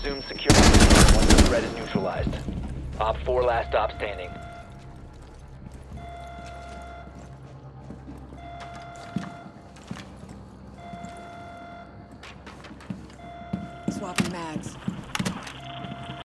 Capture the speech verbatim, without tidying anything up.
resume security once the threat is neutralized. Op four last stop standing. Swapping mags.